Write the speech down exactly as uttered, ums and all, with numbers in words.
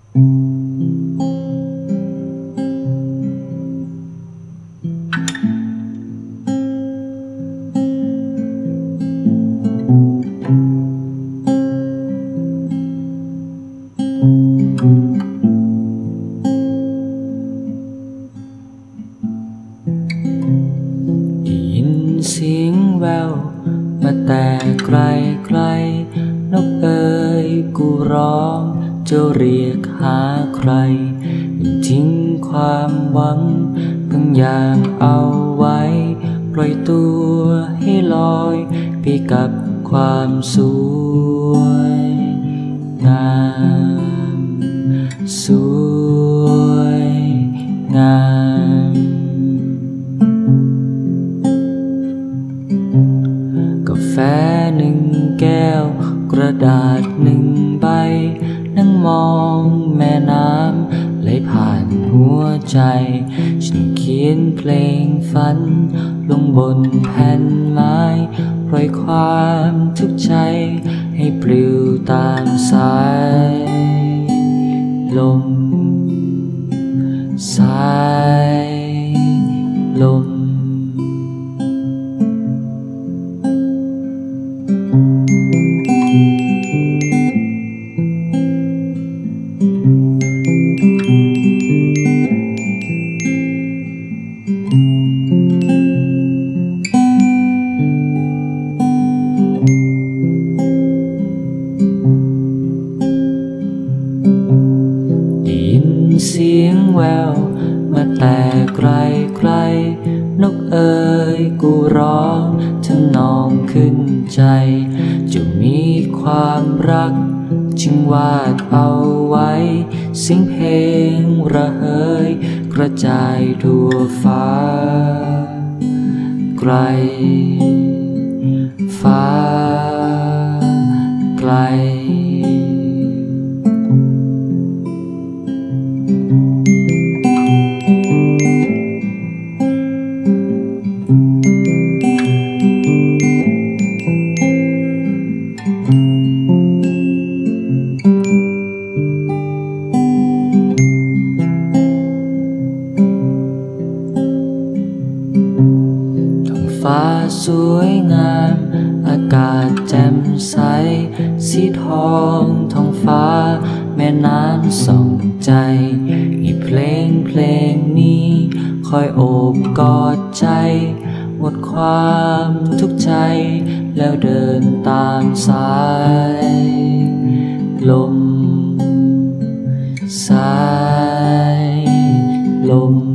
เสียงแววมาแต่ไกลไกลนกเอ๋ยกูร้องจะเรียกหาใครทิ้งความหวังบางอย่างเอาไว้ปล่อยตัวให้ลอยไปกับความสวยงามสวยงามกาแฟหนึ่งแก้วกระดาษหนึ่งใบนั่งมองแม่น้ำไหลผ่านหัวใจฉันเขียนเพลงฝันลงบนแผ่นไม้ปล่อยความทุกข์ใจให้ปลิวตามสายลมสายลมเสียงแววมาแต่ไกลไกลนกเอ๋ยกูร้องทำนองขึ้นใจจะมีความรักจึงวาดเอาไว้เสียงเพลงระเหยกระจายทั่วฟ้าไกลฟ้าไกลฟ้าสวยงามอากาศแจ่มใสสีทองท้องฟ้าแม่น้ำส่องใจให้เพลงเพลงนี้คอยโอบกอดใจหมดความทุกข์ใจแล้วเดินตามสายลมสายลม